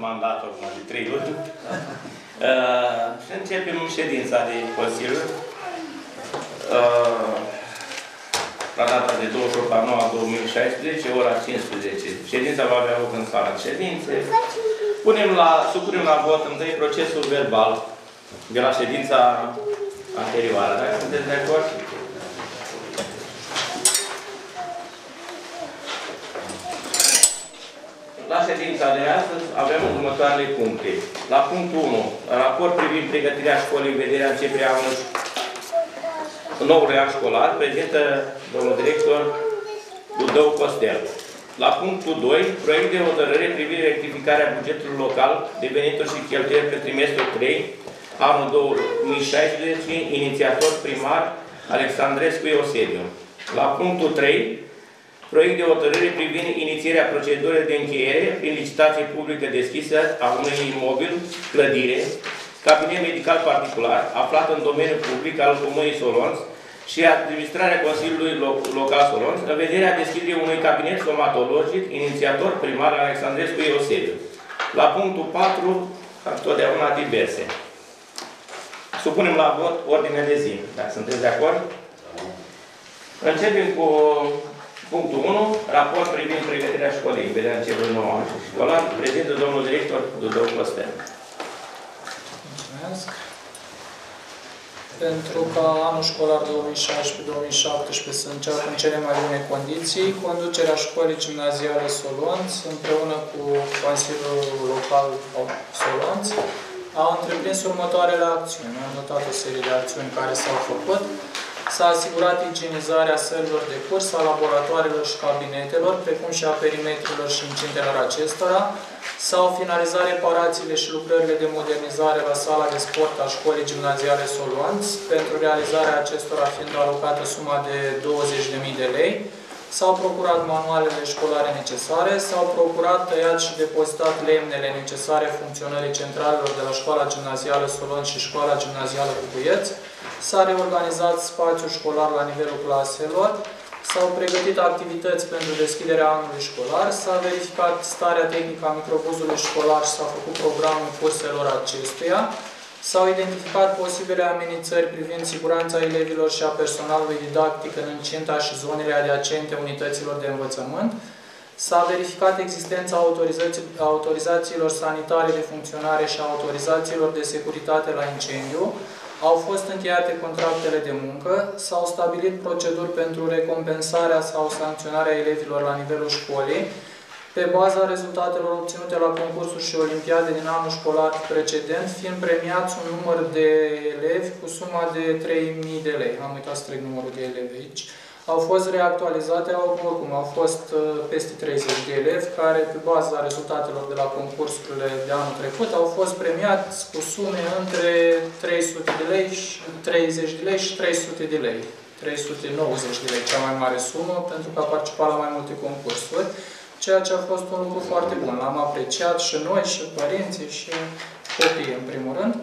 mandat acum de 3 luni. Și începem ședința de Consiliu. La data de 28/9/2016, ora 15. Ședința va avea loc în sala de ședințe. Supunem la vot întâi procesul verbal de la ședința anterioară. Dacă sunteți de acord? La ședința de astăzi avem următoarele puncte. La punctul 1, raport privind pregătirea școlii în vederea începerea noului an școlar, prezintă domnul director Ludău Costel. La punctul 2, proiect de hotărâre privind rectificarea bugetului local de venituri și cheltuieli pe trimestrul 3, anul 2016, inițiator primar Alexandrescu Eusebiu. La punctul 3, proiect de hotărâre privind inițierea procedurii de încheiere prin licitație publică deschisă a unui imobil, clădire, cabinet medical particular, aflat în domeniul public al Comunei Solonț și administrarea Consiliului Local Solonț, în vederea deschiderii unui cabinet stomatologic, inițiator primar Alexandrescu Eusebiu. La punctul 4, întotdeauna diverse. Supunem la vot ordinea de zi. Dacă sunteți de acord? Începem cu punctul 1, raport privind pregătirea școlii în vederea începerii nouă an școlar, prezintă domnul director Ludău Costel. Mulțumesc. Pentru ca anul școlar 2016-2017 să înceapă în cele mai bune condiții, conducerea școlii gimnaziale Solonț, împreună cu Consiliul Local Solonț, a întreprins următoarele acțiuni. Am notat o serie de acțiuni care s-au făcut. S-a asigurat igienizarea sălilor de curs, a laboratoarelor și cabinetelor, precum și a perimetrilor și incintelor acestora. S-au finalizat reparațiile și lucrările de modernizare la sala de sport a școlii gimnaziale Solonț, pentru realizarea acestora fiind alocată suma de 20.000 de lei. S-au procurat manualele școlare necesare, s-au procurat, tăiat și depozitat lemnele necesare funcționării centralelor de la școala gimnazială Solonț și școala gimnazială Cucuieți. S-a reorganizat spațiul școlar la nivelul claselor, s-au pregătit activități pentru deschiderea anului școlar, s-a verificat starea tehnică a microbuzului școlar și s-a făcut programul curselor acestuia, s-au identificat posibile amenințări privind siguranța elevilor și a personalului didactic în incinta și zonele adiacente unităților de învățământ, s-a verificat existența autorizațiilor sanitare de funcționare și a autorizațiilor de securitate la incendiu, au fost încheiate contractele de muncă, s-au stabilit proceduri pentru recompensarea sau sancționarea elevilor la nivelul școlii, pe baza rezultatelor obținute la concursuri și olimpiade din anul școlar precedent, fiind premiați un număr de elevi cu suma de 3.000 de lei. Am uitat să trec numărul de elevi aici. Au fost reactualizate, oricum au fost peste 30 de elevi care, pe baza rezultatelor de la concursurile de anul trecut, au fost premiați cu sume între 300 de lei, 30 de lei și 300 de lei. 390 de lei, cea mai mare sumă, pentru că a participat la mai multe concursuri, ceea ce a fost un lucru foarte bun. L-am apreciat și noi, și părinții, și copiii, în primul rând.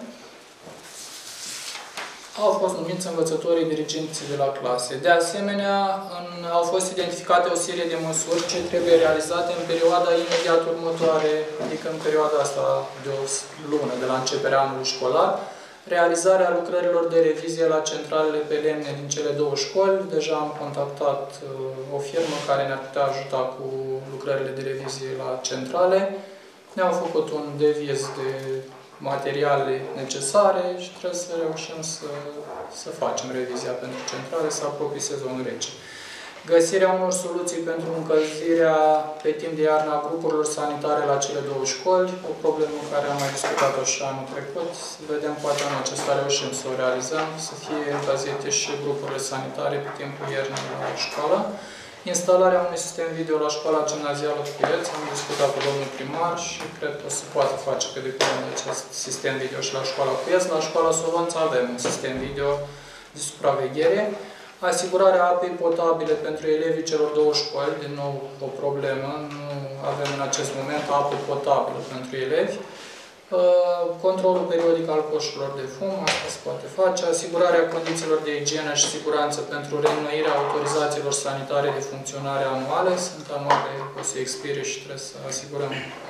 Au fost numiți învățătorii dirigenții de la clase. De asemenea, au fost identificate o serie de măsuri ce trebuie realizate în perioada imediat următoare, adică în perioada asta de o lună, de la începerea anului școlar, realizarea lucrărilor de revizie la centralele pe lemne din cele două școli. Deja am contactat o firmă care ne-ar putea ajuta cu lucrările de revizie la centrale. Ne-au făcut un deviz de materiale necesare și trebuie să reușim să facem revizia pentru centrale, să apropie sezonul rece. Găsirea unor soluții pentru încălzirea pe timp de iarnă a grupurilor sanitare la cele două școli, o problemă care am mai discutat-o și anul trecut. Să vedem, poate anul acesta reușim să o realizăm, să fie încălzite și grupurile sanitare pe timpul iernii la școală. Instalarea unui sistem video la școala gimnazială Cucuieți, am discutat cu domnul primar și cred că se poate face pe de curând acest sistem video și la școala Cucuieți. La școala Solonț avem un sistem video de supraveghere. Asigurarea apei potabile pentru elevii celor două școli, din nou o problemă, nu avem în acest moment apă potabilă pentru elevi. Controlul periodic al coșurilor de fum, asta se poate face. Asigurarea condițiilor de igienă și siguranță pentru reînnoirea autorizațiilor sanitare de funcționare anuale. Sunt anuale, o să expire și trebuie să asigurăm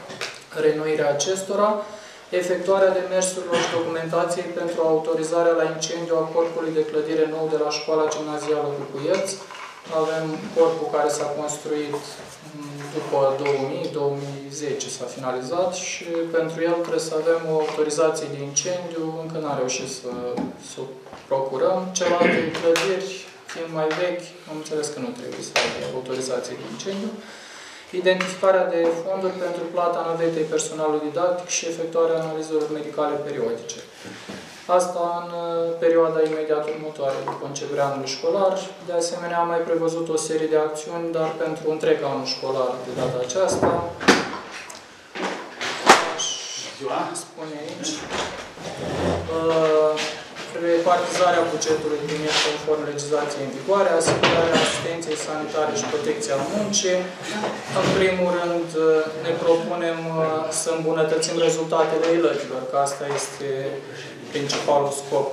reînnoirea acestora, efectuarea demersurilor și documentației pentru autorizarea la incendiu a corpului de clădire nou de la Școala Gimnazială Bucuieți. Avem corpul care s-a construit după 2000-2010 s-a finalizat și pentru el trebuie să avem o autorizație de incendiu, încă n-am reușit să o procurăm. Celelalte clădiri, fiind mai vechi, am înțeles că nu trebuie să aibă autorizație de incendiu. Identificarea de fonduri pentru plata navetei personalului didactic și efectuarea analizelor medicale periodice. Asta în perioada imediat următoare, după începerea anului școlar. De asemenea, am mai prevăzut o serie de acțiuni, dar pentru întreg anul școlar de data aceasta. Aș spune aici. Repartizarea bugetului primit conform legislației în vigoare, asigurarea asistenței sanitare și protecția muncii. În primul rând, ne propunem să îmbunătățim rezultatele elevilor, că asta este principalul scop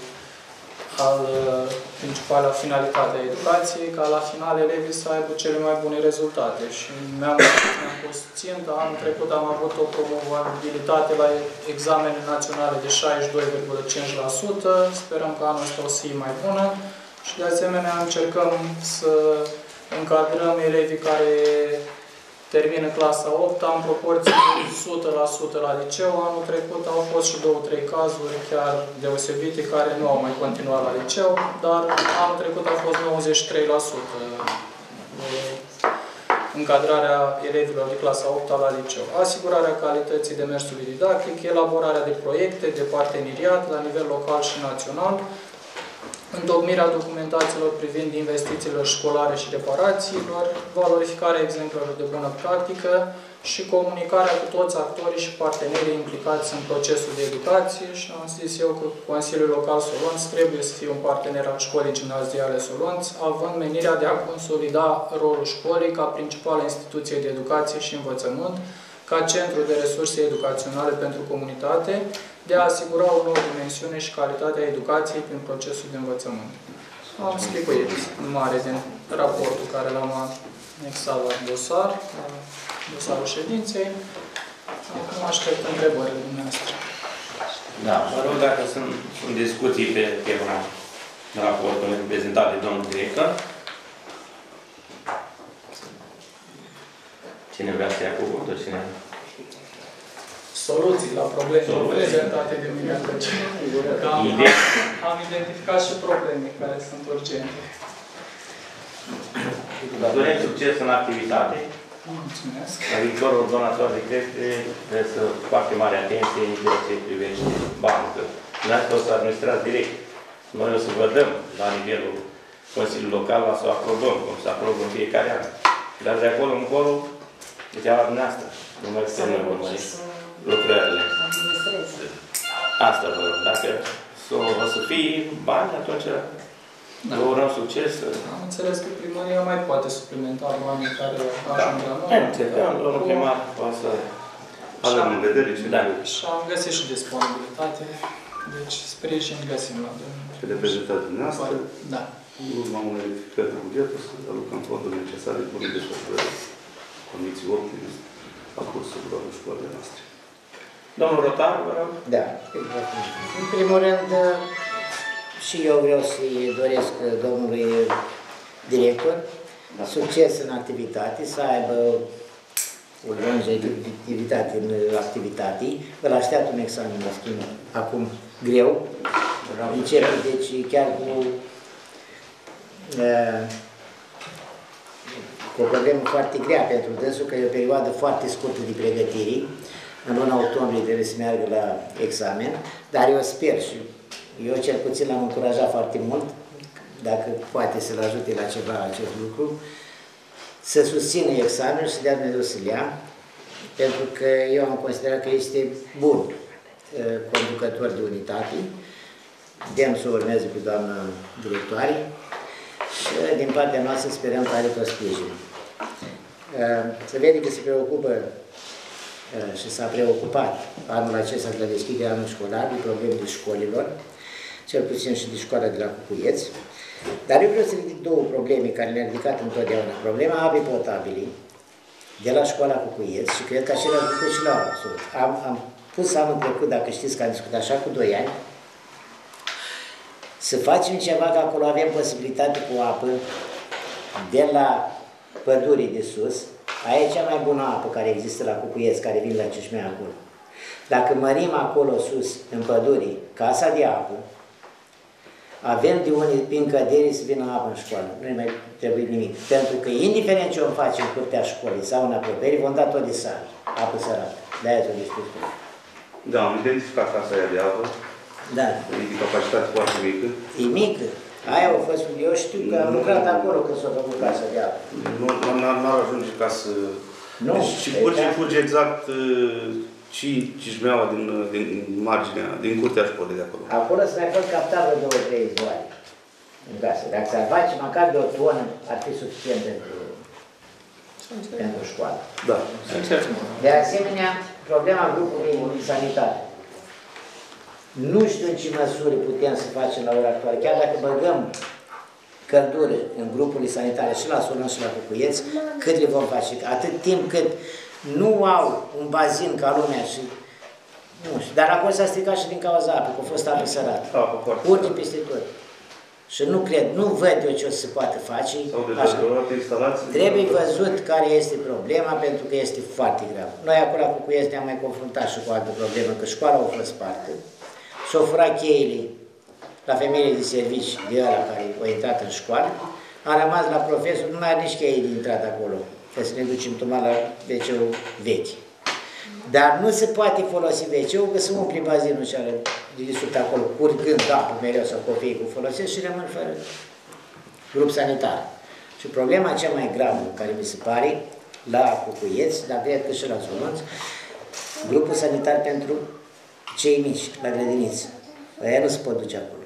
principala finalitate a educației, ca la final elevii să aibă cele mai bune rezultate. Și mi-am pus țintă, anul trecut am avut o promovabilitate la examene naționale de 62,5%, sperăm că anul ăsta o să fie mai bună și de asemenea încercăm să încadrăm elevii care termină clasa 8 în proporție de 100% la liceu. Anul trecut au fost și 2-3 cazuri chiar deosebite care nu au mai continuat la liceu, dar anul trecut a fost 93% încadrarea elevilor de clasa 8 la liceu. Asigurarea calității demersului didactic, elaborarea de proiecte de parteneriat la nivel local și național, întocmirea documentațiilor privind investițiile școlare și reparațiilor, valorificarea exemplelor de bună practică și comunicarea cu toți actorii și partenerii implicați în procesul de educație. Și am zis eu că Consiliul Local Solonț trebuie să fie un partener al Școlii Gimnaziale Solonț, având menirea de a consolida rolul școlii ca principală instituție de educație și învățământ, ca centru de resurse educaționale pentru comunitate, de a asigura o nouă dimensiune și calitate a educației prin procesul de învățământ. Am scripuit în mare din raportul care l-am anexat la dosar, la dosarul ședinței. Acum aștept întrebările dumneavoastră. Da, mă rog dacă sunt discuții pe tema raportului prezentat de domnul director. Cine vrea să ia cuvântul? Cine? Soluții la probleme prezentate de mine atunci. Am identificat și probleme care sunt urgente. Vă dorim succes în activitate. Mulțumesc. La viitorul donator de creștere trebuie să foarte mare atenție în ceea ce privește bancă. În asta o să administrați direct. Noi o să vă dăm la nivelul Consiliului Local, la să o aprobăm, cum să aprobăm în fiecare an. Dar de acolo încolo, de treaba dumneavoastră. Nu mai putem noi urmări lucrările. Asta vă rog. Dacă o să fie bani, atunci vă urăm succes. Am înțeles că primăria mai poate suplimenta banii care ajung la noi. Domnul primar poate să avem în vedere și și am găsit și disponibilitate. Deci sprijin găsim la domnul. pe reprezentatul dumneavoastră. Da. În urma unei verificări de buget, să alocăm fonduri necesare pentru desfășurării condiții optime a cursurilor în școlile noastre. Domnul Rotar, vă rog. Da. În primul rând, și eu vreau să-i doresc domnului director succes în activitate, să aibă o longevitate în activitate. Îl așteaptă un examen, la schimb, acum greu. Începe, deci, chiar cu o problemă foarte grea pentru dânsul, că e o perioadă foarte scurtă de pregătire. În luna octombrie trebuie să meargă la examen, dar eu sper și eu cel puțin l-am încurajat foarte mult, dacă poate să-l ajute la ceva acest lucru, să susțină examenul și să dea Dumnezeu să-l ia, pentru că eu am considerat că este bun conducător de unitate, dem să urmeze cu doamna directoare și din partea noastră sperăm că are tot sprijin. Se vede că se preocupă și s-a preocupat anul acesta de la deschiderea anului școlar de problemele școlilor, cel puțin și de școala de la Cucuieți. Dar eu vreau să ridic două probleme care le-am ridicat întotdeauna. Problema apei potabile de la școala Cucuieți și cred că același lucru și la Solut. Am pus anul trecut, dacă știți că am discutat așa cu 2 ani, să facem ceva, că acolo avem posibilitate cu apă de la pădurii de sus. Aia e cea mai bună apă care există la Cucuieți, care vin la Cișmea acolo. Dacă mărim acolo sus, în pădurii, casa de apă, avem de unde, prin cădere, să vină apă în școală. Nu mai trebuie nimic. Pentru că, indiferent ce vom face în curtea școlii sau în apropiere, vom da tot de sare, apă sărată. De-aia tot discută. Da, am identificat casa aia de apă. Da. E de capacitate foarte mică. E mică. Aia a fost, eu știu că am lucrat acolo când s-a făcut casa de apă. N-ar ajunge ca să... Nu. Deci, și curge exact Cișmeaua din marginea, din curtea școlii de acolo. Acolo să mai pot capta vreo 2-3 zoare în casă. Dacă s-ar face măcar de o tonă, ar fi suficient pentru școală. Da. De asemenea, problema grupului sanitar. Nu știu în ce măsură putem să facem la ora actuală. Chiar dacă băgăm căldură în grupurile sanitare și la Solon și la Cucuieți, cât le vom face? Atât timp cât nu au un bazin ca lumea și... Nu știu, dar acolo s-a stricat și din cauza apei, că a fost apă sărată. Urge peste tot. Și nu cred, nu văd eu ce o să se poate face. Trebuie văzut care este problema, pentru că este foarte grav. Noi acolo cu Cucuieți ne-am mai confruntat și cu altă problemă, că școala a fost sparte. S-au furat cheile la femeile de servici de ăla care au intrat în școală. Am rămas la profesor, nu mai are nici cheie de intrat acolo. Trebuie să ne ducem tocmai la WC-ul vechi. Dar nu se poate folosi WC-ul, că se umple bazinul și are de acolo, curgând apă mereu sau copiii cu folosesc și rămân fără grup sanitar. Și problema cea mai gravă care mi se pare la Cucuieți, dar cred că și la Solonț, grupul sanitar pentru cei mici, la grădiniță. Aia nu se pot duce acolo.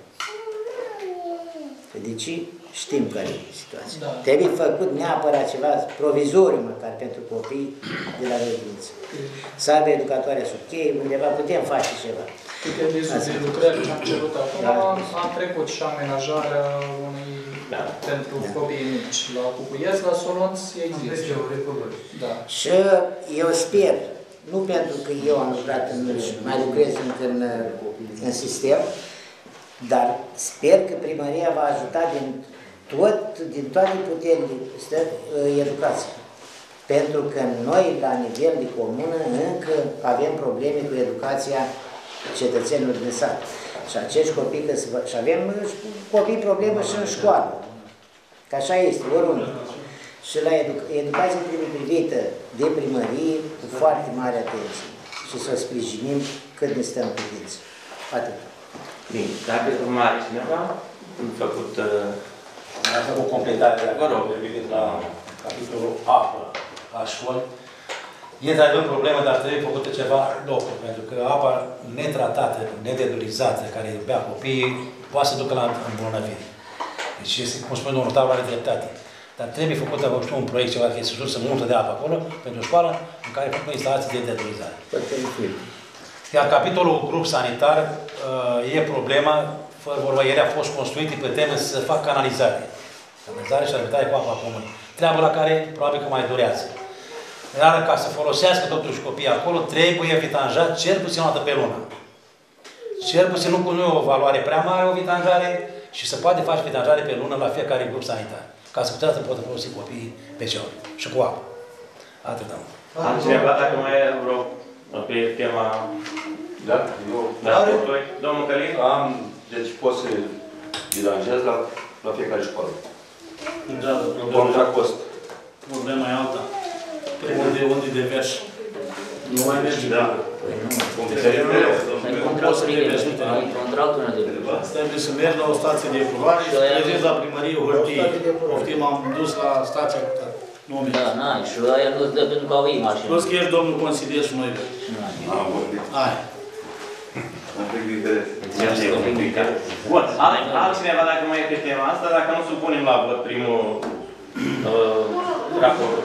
Deci știm care e situația. Da. Trebuie făcut neapărat ceva provizoriu măcar pentru copii de la grădiniță. Să aibă educatoarea sub cheie, undeva putem face ceva. Câte listuri de lucrări ce am cerut acum, da. Am trecut și amenajarea unui pentru copiii mici. La Cucuieți, la Solonț există. Da. Și eu sper, nu pentru că eu am lucrat mai lucrez încă în sistem, dar sper că primăria va ajuta din toate puterile educație. Pentru că noi, la nivel de comună, încă avem probleme cu educația cetățenilor din sat. Și acești copii, și avem copii probleme și în școală. Că așa este, oriunde. Și la educație trebuie privită de primărie cu foarte mare atenție. Și să o sprijinim cât ne stăm putință. Atât. Bine, dacă mai cineva am făcut... Am făcut o completare la capitolul apă la școli. E într-adevăr problemă, dar trebuie făcută ceva locul, pentru că apa netratată, nededurizată, care bea copiii, poate să ducă la îmbolnăvire. Deci, este, cum spune domnul Taur, are dreptate. Dar trebuie făcută, știu, un proiect ceva, că este sursă multă de apă acolo, pentru școală, în care fac instalații de dedurizare. Iar capitolul grup sanitar e problema, fără vorba, ele au fost construite pe temă să fac canalizare. Canalizare și alimentare cu apa comună. Treabă la care probabil că mai durează. Iar ca să folosească totuși copiii acolo, trebuie vitanjat cel puțin o dată pe lună. Cel puțin nu e o valoare prea mare, o vitanjare, și se poate face vitanjare pe lună la fiecare grup sanitar. Ca să putea să poată folosi copiii pe cel și cu apă. Atât am. Altcineva, dacă mai e vreo pe tema... Da, Domnul Călin? Deci pot să vidanjez la fiecare școală. Da, Contra cost. Problema e alta. Unde de vers. Nu mai merge. Da. Trebuie să mergi la o stație de epurare și să trezezi la primărie o hârtie. Poftim, am dus la stația cu nume. Da, n-ai. Și aia nu dă pentru că au ei mașină. Plus că ești domnul consilier și noi. Am vorbit. Hai. Am vorbit de... Bun, altcineva dacă mai e pe tema asta, dacă nu supunem la vot primul raport.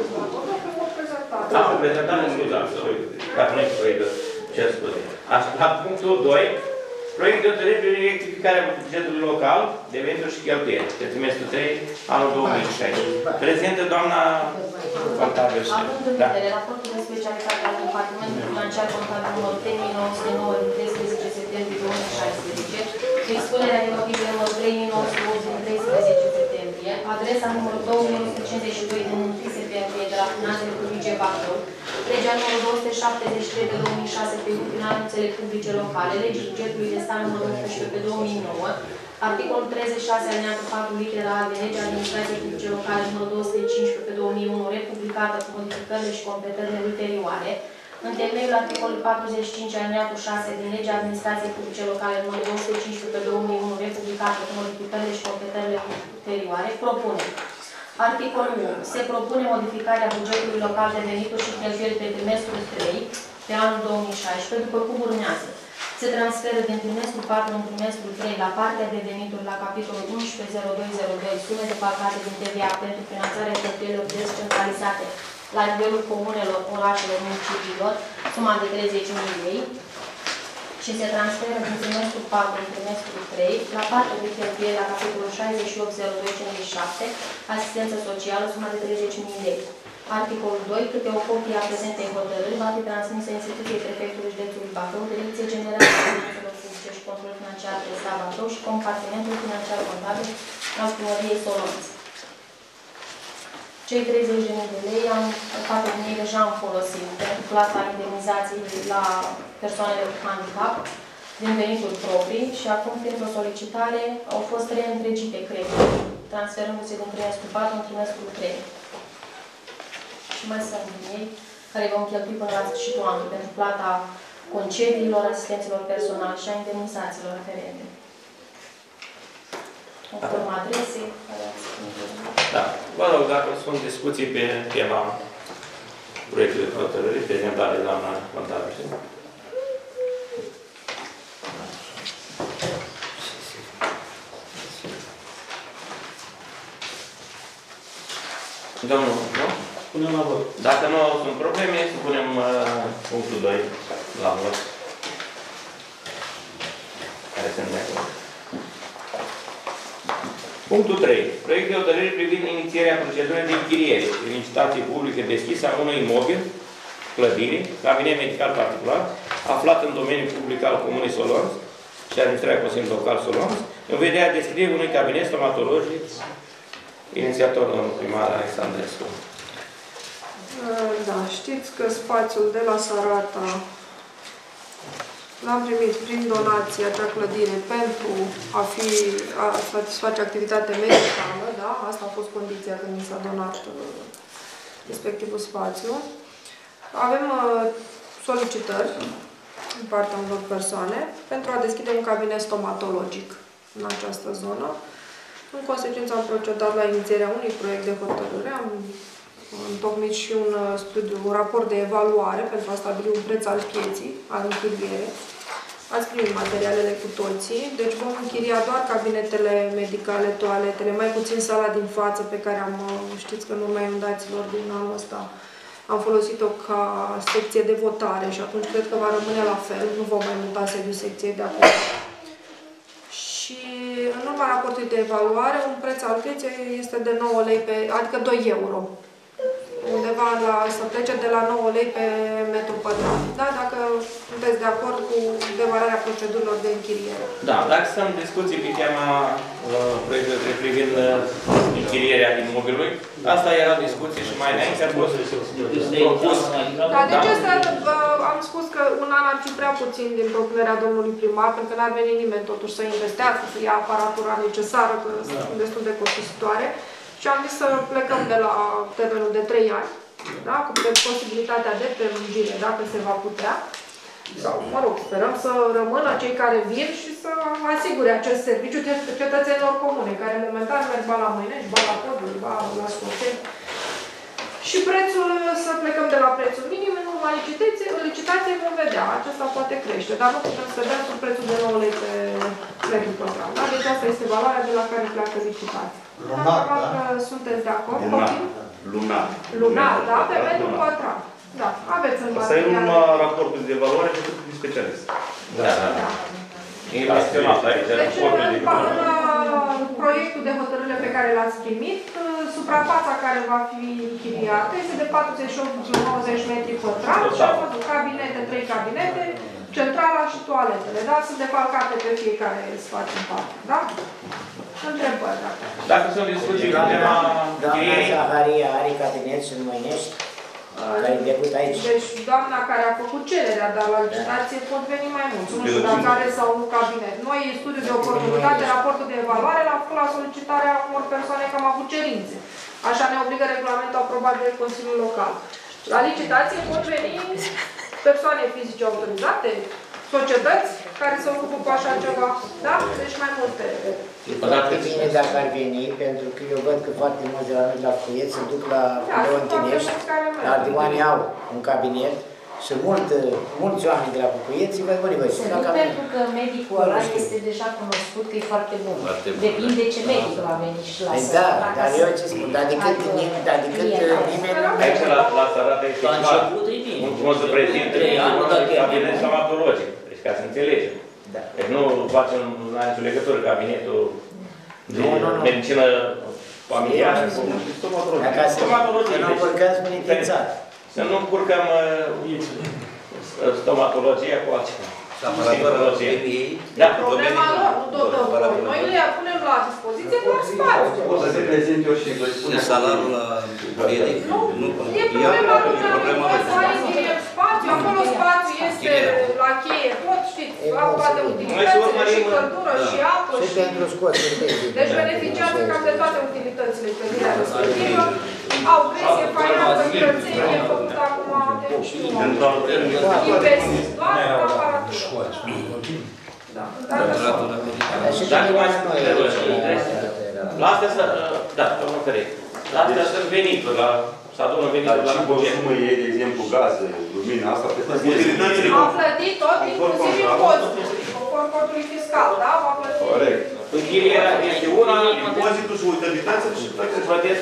Prezentare, scuzați, dacă nu e proiect, cer scuze. La punctul 2, Proiect de hotărâre privind rectificarea bugetului local de venituri și cheltuieli de trimestrul 3, anul 2016. Prezentă doamna contabil. Având în vedere raportul de specialitate al Departamentului Financiar Contabil numărul 3909 din 13 septembrie 2016, expunerea de motive numărul 3908 din 13 septembrie, adresa numărul 2152 din 1 septembrie de la Finanțele Publice Bacău, legea numărul 273 de 2006 privind finanțele publice locale, legii bugetului de stat numărul 11 pe 2009, articolul 36 alineatul 4 litera A de legea administrației publice locale numărul 215 pe 2001, republicată cu modificările și completările ulterioare, în temeiul articolului 45 alineatul 6 din legea administrației publice locale numărul 215 pe 2001, republicată cu modificările și completările ulterioare, propune. Articolul 1. Se propune modificarea bugetului local de venituri și cheltuieli pe trimestrul 3 pe anul 2016, după cum urmează. Se transferă din trimestrul 4 în trimestrul 3 la partea de venituri la capitolul 110202 sume defalcate din TVA pentru finanțarea cheltuielilor descentralizate la nivelul comunelor, orașelor, municipiilor, suma de 30.000 lei, și se transferă din trimestrul 4 în trimestrul 3 la partea de cheltuieli la capitolul 680257, asistență socială, suma de 30.000 lei. Articolul 2. Câte o copie a prezentei hotărâri va fi transmisă instituției prefectului județului Bacău, Direcție Generală a Finanțelor Publice și Control Financiar de stat Bacău și compartimentul financiar contabil al Primăriei Solonț. Cei 30.000 de lei, parte din ei deja am folosit pentru plata indemnizației la persoanele cu handicap din venituri proprii și acum, printr-o solicitare, au fost reîntregite credite, transferându-se din trimestrul 4 în trimestrul 3. Și mai sunt din ei care vom cheltui până la sfârșitul anului pentru plata concediilor, asistenților personali și a indemnizațiilor aferente. Conform adrese. Da. Vă rog, dacă sunt discuții pe tema proiectului de hotărâre, prezentare de doamna contabil. Domnul, nu? Punem la vot. Dacă nu sunt probleme, să punem punctul 2 la vot. Care sunt de acord. Punctul 3. Proiect de hotărâre privind inițierea procedurii de închiriere prin licitație publică deschisă a unui imobil, clădire, cabinet medical particular, aflat în domeniul public al Comunei Solonț și administrarea Consiliului Local Solonț, în vederea descrierii unui cabinet stomatologic, inițiator domnul primar Alexandrescu. Da, știți că spațiul de la Sarata l-am primit prin donație acea clădire pentru a satisface activitate medicală, da? Asta a fost condiția când mi s-a donat respectivul spațiu. Avem solicitări din partea unor persoane pentru a deschide un cabinet stomatologic în această zonă. În consecință am procedat la inițierea unui proiect de hotărâre, am întocmit și un raport de evaluare pentru a stabili un preț al pieții, al închirierii. Ați primit materialele cu toții, deci vom închiria doar cabinetele medicale, toaletele, mai puțin sala din față pe care știți că în urma inundațiilor din anul ăsta am folosit-o ca secție de votare și atunci cred că va rămâne la fel, nu vom mai muta sediul secției de acolo. Și în urma raportului de evaluare, un preț al pieței este de 9 lei, adică 2 euro. Undeva să plece de la 9 lei pe metru pătrat. Da? Dacă sunteți de acord cu demararea procedurilor de închiriere. Da, dacă sunt discuții pe tema proiectului privind închirierea imobilului, asta era discuție și mai înainte a fost propus. Da, deci asta am spus că un an ar fi prea puțin din propunerea domnului primar, pentru că n-ar veni nimeni totuși să investească, să ia aparatura necesară, că sunt destul de costisitoare. Și am zis să plecăm de la termenul de 3 ani, da? Cu posibilitatea de prelungire, dacă se va putea. Sau, mă rog, sperăm să rămână cei care vin și să asigure acest serviciu cetățenilor comune, care momentan merg ba la Mâinești, ba la Poduri, ba la Scoteni. Și prețul, să plecăm de la prețul minim, în urma licitației vom vedea. Acesta poate crește, dar nu putem să dăm sub prețul de 9 lei pe metru pătrat. Da? Deci asta este valoarea de la care pleacă licitația. Lunar, da? Sunteți de acord? Lunar. Lunar, da? Pe metru pătrat. Da, aveți în asta e numai raportul de evaluare și de specialist. Da. E menționat aici, deci, în proiectul de hotărâre pe care l-ați primit, suprafața care va fi închiriată este de 48,90 metri pătrați și am văzut cabinete, 3 cabinete, centrala și toaletele, da? Sunt defalcate pe fiecare spațiu în parte, da? Întrebări, da? Dacă sunt discuții cu tema Doamna Zaharia are cabinet și în Măinești, care e debut aici. Deci, doamna care a făcut cererea, dar la licitație pot veni mai mulți. Nu știu dacă are sau nu cabinet. Noi, studiul de oportunitate, raportul de evaluare, l-am făcut la solicitarea unor persoane că am avut cerințe. Așa ne obligă regulamentul aprobat de Consiliul Local. La licitație pot veni persoane fizice autorizate, societăți care se ocupă cu așa ceva, da? Deci mai multe. E foarte bine dacă ar veni, pentru că eu văd că foarte mulți de la noi la Cuieți se duc la Leontinești, la Ardioani au un cabinet și mulți oameni de la Cuieți vă vor să la cabinet. Pentru că medicul ăla este deja cunoscut că e foarte bun. Depinde ce medic va veni și la să. Da, dar eu ce spun, dar decât nimeni... Aici la Sărată este cum să prezinte cabinet stomatologic. Deci ca să înțelegem. Deci nu facem nicio legătură cabinetul de medicină familială cu stomatologie. Să nu încurcăm spune să nu încurcăm stomatologia cu altceva. Problema lor, nu tot. Noi le punem la dispoziție doar spațiu. O să se prezinte eu și vă spune salarul la medic? Nu, e problema lui. Să ai spațiu, acolo spațiu este la cheie, tot știți, la toate utilitățile și căldură și apă. Și pentru scoate. Deci beneficiază cam de toate utilitățile pe ziua respectivă. Au presie, faianță, curățenie, făcut acum de investit doar în aparatură. La astea domnul Cărei, la astea sunt venituri, să adună venituri la buget. Dar ce sumă e, de exemplu, gaze, lumină, asta pe utilitățile. Am plătit tot, inclusiv impozitul, conform codului fiscal, da? Va plăti. Corect. Închirierea este una, impozitul și utilitățile și plătesc. Plătesc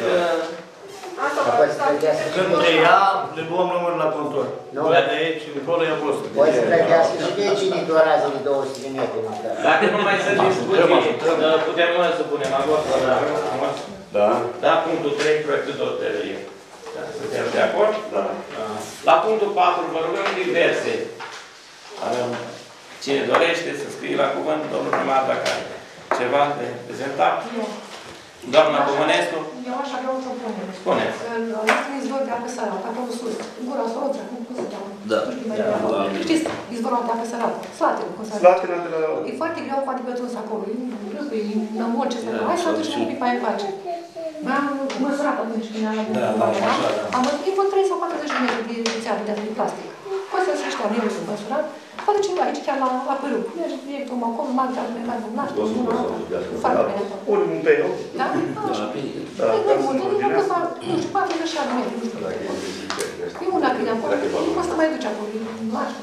când te ia, le luăm numărul la contor. Ia de aici, încolo ia postul. Poți să plătească și de cine dorează de 200 de metri măcar. Dacă nu mai sunt discuții, putem să punem la vot. Da. Da, punctul 3, proiectul de hotărâre. Suntem de acord? Da. La punctul 4, vă rugăm diverse. Avem cine dorește să scrie la cuvânt, domnul primar, dacă are ceva de prezentat. Doamna Comănescu? Eu aș avea o propunere. Spuneți. Este izvor de apă sărată, acolo sus, în gura Soroța, cum se cheamă? Da. Știți, izvorul de apă sărată, Slatina, cum se Slatina de la... E foarte greu cu adică toți acolo, e nămol ce să nu. Hai să aducem un pic mai încoace. M-am măsurat atunci când am am măsurat vreo 3 sau 40 de metri de țeavă de plastic. Poți să-ți ăștia eu sunt măsurat. Poate cineva aici, chiar la părâu. Mergi direct acolo, magda, mai bun, naște, bună, foarte bine acolo. Punem un pe eu. Da? Nu e mult, nu costă, nu știu, 46 de metri, nu știu. E una bine acolo, nu poți să mai duci acolo, nu aș.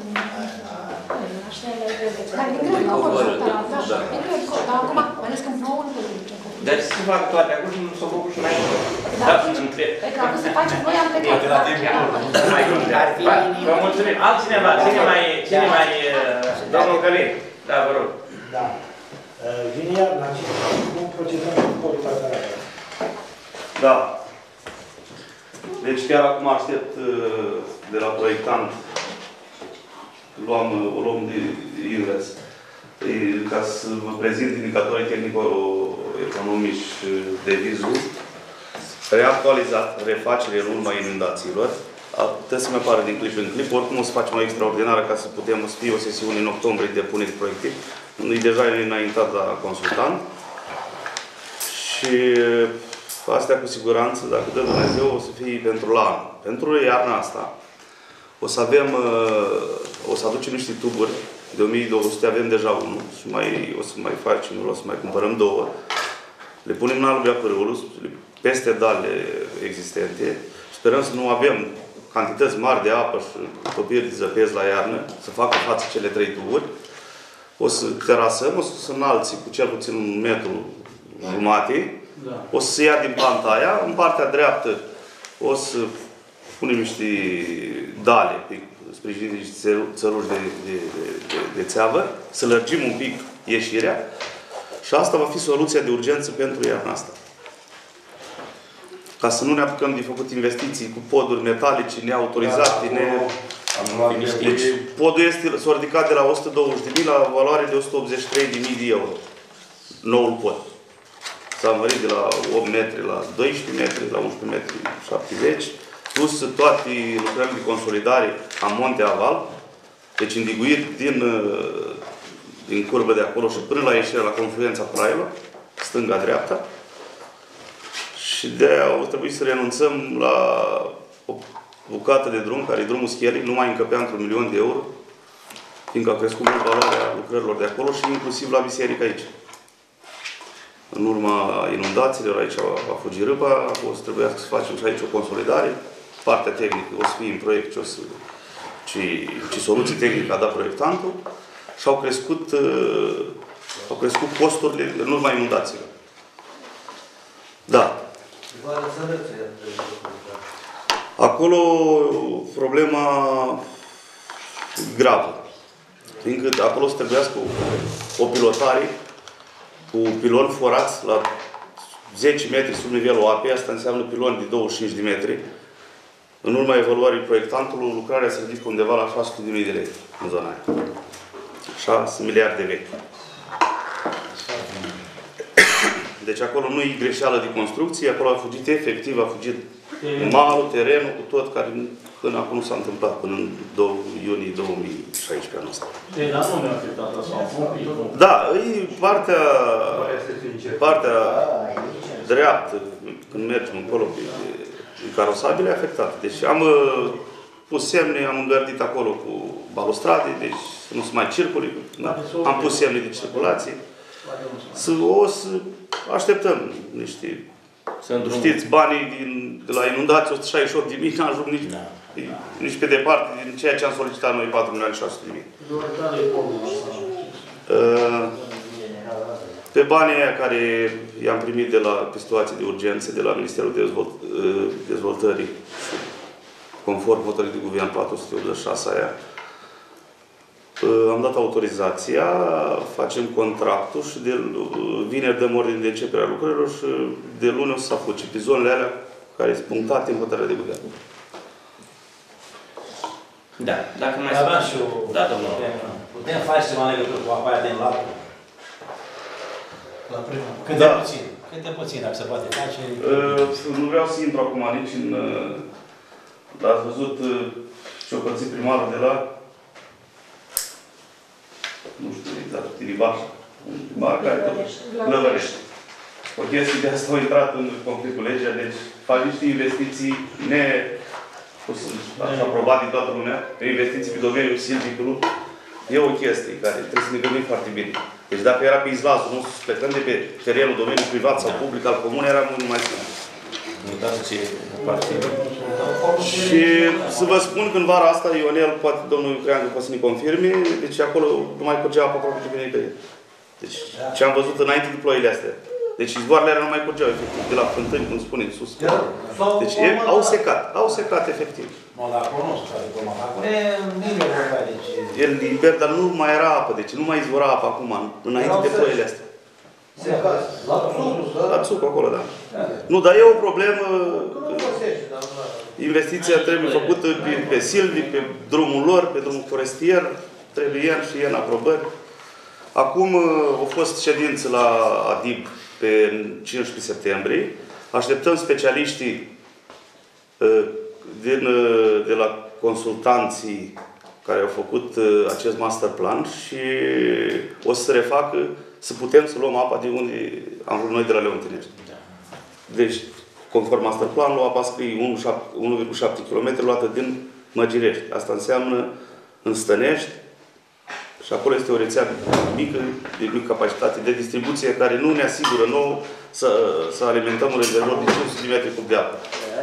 Dar e greu acolo, da, e greu acolo, dar acum, mai ales când plouă, nu poți să duci acolo. Deci se fac toate acum și nu s-au făcut și înainte. Da, dacă se face, noi am plecat. Vă mulțumim. Altcineva, cine mai, domnul Călin, da, vă rog. Da. Vine iarna, cum procedăm cu poliparcarea? Da. Deci chiar acum aștept de la proiectant, o luăm de invers, ca să vă prezint indicatorii tehnico-economici de vizul, reactualizat, refacere în urma inundațiilor. Trebuie să mai apară din clip în clip. Oricum o să facem o extraordinară ca să putem să fie o sesiune în octombrie de punere proiectiv. Deja e înaintat la consultant. Și astea cu siguranță, dacă dă Dumnezeu, o să fie pentru la anul. Pentru iarna asta o să avem, o să aducem niște tuburi de 1200, avem deja unul și o să mai facem, o să mai cumpărăm 2. Le punem în albia părâului, peste dalele existente. Sperăm să nu avem cantități mari de apă și topiri de zăpezi la iarnă, să facă față cele 3 tuburi. O să terasăm, o să înalți cu cel puțin 1,5 metru. Da. O să se ia din panta aia. În partea dreaptă o să punem niște dale, sprijinite niște țăruși de țeavă, să lărgim un pic ieșirea și asta va fi soluția de urgență pentru iarna asta. Ca să nu ne apucăm de făcut investiții cu poduri metalice neautorizate, Deci podul s-a ridicat de la 120.000 la valoare de 183.000 de euro. Noul pod. S-a mărit de la 8 metri la 12 metri, la 11 metri 70, plus toate lucrările de consolidare a monte-aval, deci îndiguit din curbă de acolo și până la ieșirea la confluența Prailor, stânga-dreapta. Și de-aia o trebuie să renunțăm la o bucată de drum, care e drumul Schelii, nu mai încăpea într-un 1.000.000 de euro, fiindcă a crescut mult valoarea lucrărilor de acolo și inclusiv la biserică aici. În urma inundațiilor, aici a fugit râpa, o să trebuiască să facem și aici o consolidare. Partea tehnică o să fie în proiect ce soluții tehnice a dat proiectantul și au crescut costurile în urma inundațiilor. Da. Acolo problema gravă. Fiindcă acolo să trebuiască o pilotare cu piloni forați la 10 metri sub nivelul apei, asta înseamnă piloni de 25 de metri. În urma evaluării proiectantului, lucrarea se ridică undeva la 600.000 de lei în zona aia. 6 miliarde de lei. Deci acolo nu e greșeală de construcție, acolo a fugit efectiv, a fugit malul, terenul, cu tot, care până acum nu s-a întâmplat, până în iunie 2016 anul ăsta. Dar nu ne-a afectat asta, da, e partea dreaptă, când mergem încolo, carosabile, afectate. Deci am pus semne, am îngărdit acolo cu balustrade, deci să nu se mai circule. Da. Am pus semne de circulație. O să așteptăm niște... Știți, banii de la inundații, 168.000, n-ajung nici pe departe din ceea ce am solicitat noi, 4.600.000. Pe banii aia care i-am primit pe situații de urgență de la Ministerul Dezvoltării, conform hotărârii de guvern 486 aia, am dat autorizația, facem contractul și de vineri dăm ordine de începere a lucrărilor și de luni o să se apuce pe zonele alea care sunt punctate în hotărârea de guvern. Da, dacă mai și o... Da, domnul. Putem face ceva în legătură cu apa aia din lapă? Cât de puțin? Cât de puțin, dacă se poate face? Nu vreau să intru acum nici în... Ați văzut ce-o pățit primarul de la... nu știu exact, Tiribaș, un primar care tot lăvărește. O chestie de asta a intrat în conflict cu legea, deci fac niște investiții aprobate din toată lumea, investiții pe domeniul silvicului. E o chestie care trebuie să ne gândim foarte bine. Deci dacă era pe izlazul nostru, plecând de pe terenul domeniul privat sau public al comunei, era mult mai simplu. Și să vă spun că în vara asta, Ionel, poate domnul Creangă poate să ne confirme, deci acolo nu mai curgea apă aproape de nicăieri. Deci ce am văzut înainte de ploile astea. Deci izvoarele alea nu mai curgeau, efectiv, de la fântâni, cum spuneți, sus. Deci au secat, efectiv. Nu, dar acolo nu știu, acolo e liber, deci... E liber, dar nu mai era apă, deci nu mai izvora apă acum, înainte de ploile astea. La țuc acolo, da. Nu, dar e o problemă. Investiția trebuie făcută pe silvic, pe drumul lor, pe drumul forestier. Trebuie și în aprobări. Acum a fost ședință la ADIB pe 15 septembrie. Așteptăm specialiștii de la consultanții care au făcut acest master plan și o să se refacă să putem să luăm apa de unde am vrut noi de la Leontinești. Deci, conform master planul, apa scrie 1,7 km luată din Măgirești. Asta înseamnă în Stănești și acolo este o rețea mică, de mică capacitate de distribuție care nu ne asigură nouă să alimentăm un rezervor de 500 de metri cub de apă.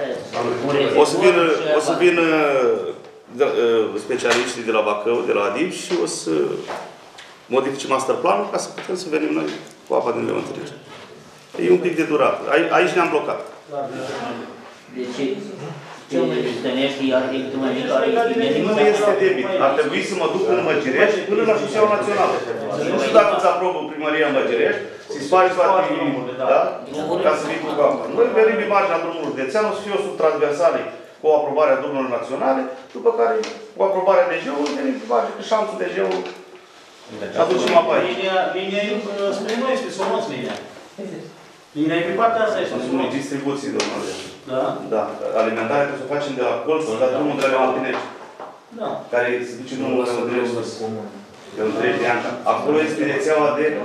O să vină specialiștii de la Bacău, de la ADIB și o să modifice master planul ca să putem să venim noi cu apa din Leontinești. E un pic de durat. Aici ne-am blocat. Stănești, iar decât mai mic, nu este debit. Ar trebui să mă duc în Măgirești până la șoseaua națională. Nu știu dacă îți aprobă primăria în Măgirești, să-i spari toate, da? Ca să vii cu capul. Noi venim imaginea drumului județean, o să fie o subtransversală cu aprobarea drumurilor naționale, după care cu aprobarea DG-ului, venim imaginea că șanțul DG-ului și aducem apoi. Linia e spre noi, spre Somoț, linia. Linia e pe partea asta. Sunt distribuții, domnule. Da? Da. Alimentarea trebuie să o facem de la colț la drumul de la Maltinești. Da. Care se duce drumul de Maltinești. De un 30 de ani. Acolo este rețeaua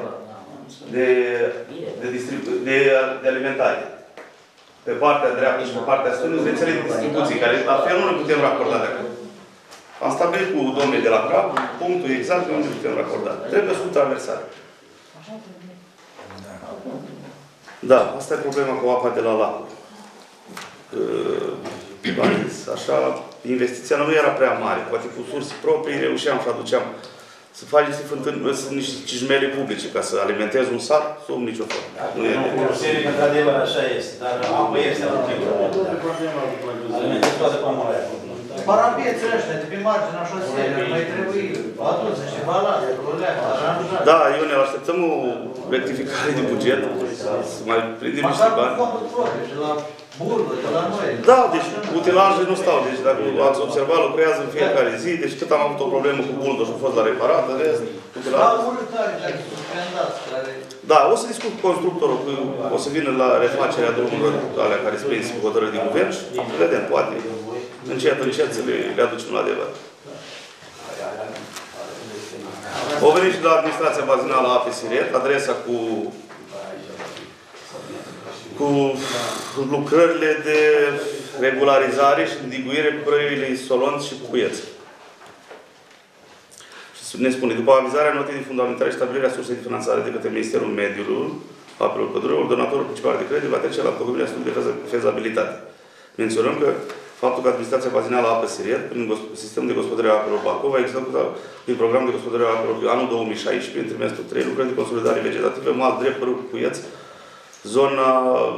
de alimentare. Pe partea dreaptă și pe partea stângă, rețele de distribuții, care la fel nu le putem racorda de acolo. Am stabilit cu domnii de la CRAP punctul exact de unde putem racorda. Trebuie sub traversare. Da, asta e problema cu apa de la lacuri. Așa, investiția nu era prea mare. Poate cu surse proprii reușeam și aduceam să faci niște cijmele publice ca să alimentezi un sat sub nicio formă. Nu e de într-adevăr, așa este, dar apă este alimentezi toate pământele acolo. Parapieții ăștia de pe marginea șoselei, mai trebuie adus niște balade, colea, aranjate. Da, Ionel, așteptăm o rectificare de buget, să mai prindem niște bani. Măcar cu fondul propriu, de la Burgă, de la noi. Da, deci utilaje nu stau. Deci dacă ați observat, lucrează în fiecare zi. Deci cât am avut o problemă cu buldul și a fost la reparat, în rest, utilaje. Da, unul care suspendați, care... Da, o să discut cu constructorul, o să vină la refacerea drumurilor alea care sunt prins cu hotărâri din guvern și vedem, poate, încet să le aducem la adevăr. O venit și de la administrația bazinală a APE Siret, adresa cu lucrările de regularizare și îndiguire cu prăile Solonț și Cuieț. Și ne spune, după avizarea notei de fundamentare și stabilirea sursei de finanțare de către Ministerul Mediului, Apelor Pădurilor, ordonatorul principal de credit va trece la întocmirea studiului de fezabilitate. Menționăm că faptul că administrația bazinală a APE Siret, prin sistemul de gospodărire a apelor Bacov, a executat din program de gospodărire a apelor anul 2016, în trimestrul 3, lucrări de consolidare vegetativă, mal drept, Părâu Cuieț, zona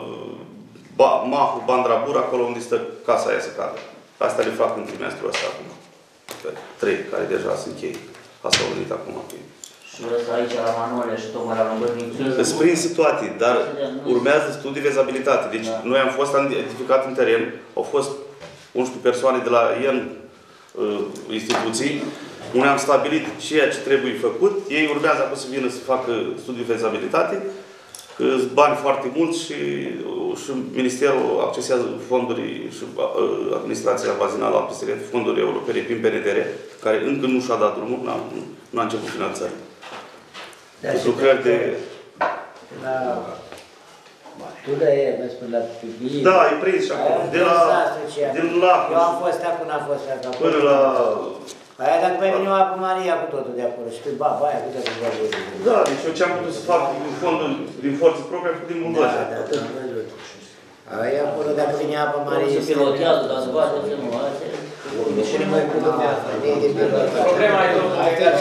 Mahu, Bandrabur, acolo unde stă casa aia să cadă. Asta le fac în trimestrul ăsta acum. 3, care deja se încheie. Asta au venit acum. Și vreau aici la Manole și tocmai la Lâmbărnic. Îți prinse toate, dar urmează studii de fezabilitate. Deci noi am fost identificat în teren, au fost 11 persoane de la instituții, unde am stabilit ceea ce trebuie făcut. Ei urmează acum să vină să facă studii de fezabilitate. Sunt bani foarte mulți și Ministerul accesează fonduri și administrația bazinală a APE Siret, fonduri europene prin PNDR, care încă nu și-a dat drumul, nu a început finanțarea. Lucrări de... Tu de aia, mă spun, la Pipii. Da, e prins și acolo. Din lacul. Eu am fost acum, n-am fost acolo. Până la... Aia dacă mai vine o apă Maria cu totul de acolo și pe baia cu totul de acolo. Da, deci eu ce-am putut să fac din fondul, din forță proprie, am făcut din Buldozea. Da, tot am văzut. Aia acolo, dacă vine apă Maria... Se pilotează, dar se bate, se nu are. Și nu mai cu lumea. Problema e tot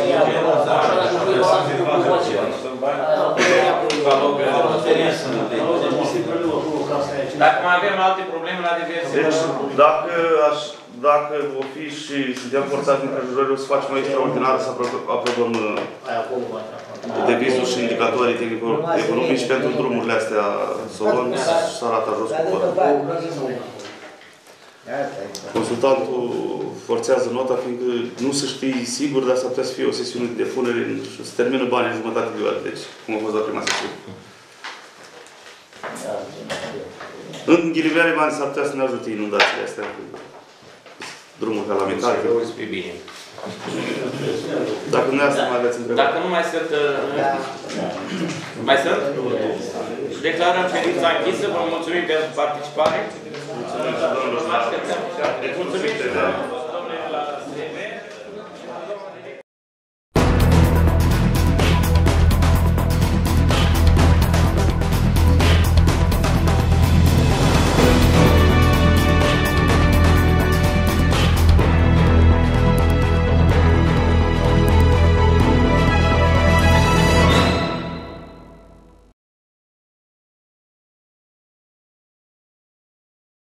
dacă mai avem alte probleme la diverse... Deci, dacă vor fi și suntem forțați din prejurări, o să facem o extraordinară să aprobăm devizul și indicatorii tehnico-economici pentru drumurile astea Solon și Sarata jos cu văd. Consultantul forțează nota, fiindcă nu se știe sigur, dar s-ar putea să fie o sesiune de depunere și se termină banii în jumătate de oră. Deci, cum a fost la prima sesiune. În ghilimele bani s-ar putea să ne ajute inundațiile astea. Drumul calamitar. bine. Dacă nu asta mai aveți întrebări. Dacă nu mai sunt... Mai sunt? Declarăm ședința închisă. Vă mulțumim pentru participare. Mulțumim.